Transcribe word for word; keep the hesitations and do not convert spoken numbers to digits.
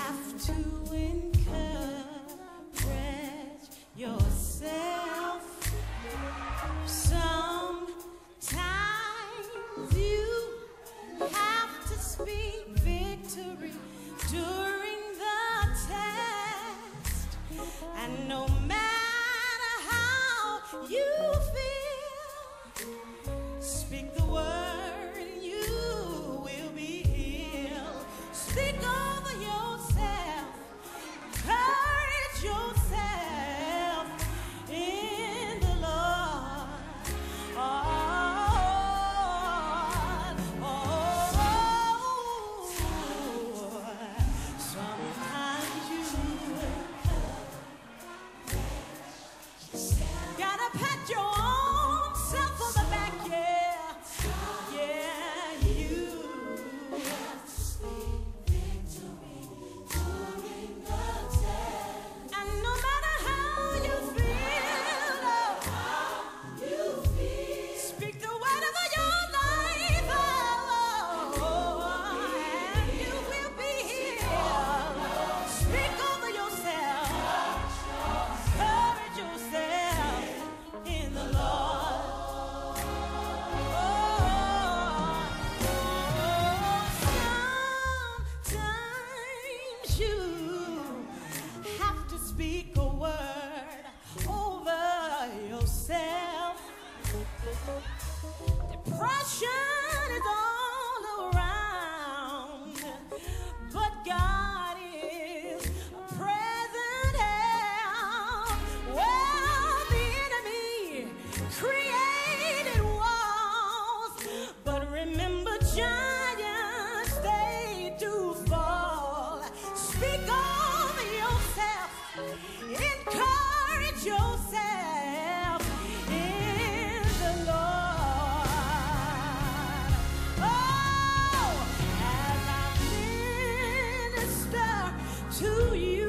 have to encourage yourself. Sometimes you have to speak victory during the test, and no matter how you feel, speak the word and you will be healed. Speak over yourself, encourage yourself in the Lord. Oh, oh, oh. Sometimes you gotta pat your own self on the back, yeah, yeah, you. And no matter how you feel, speak the word over your life, oh, and you will be healed. Speak over yourself, encourage yourself in the Lord. Oh, sometimes you have to speak a word over yourself. Depression is all around, but God is a present help. Well, the enemy created walls, but remember, giants, they do fall. Speak over yourself, encourage yourself in the Lord. Oh, as I minister to you,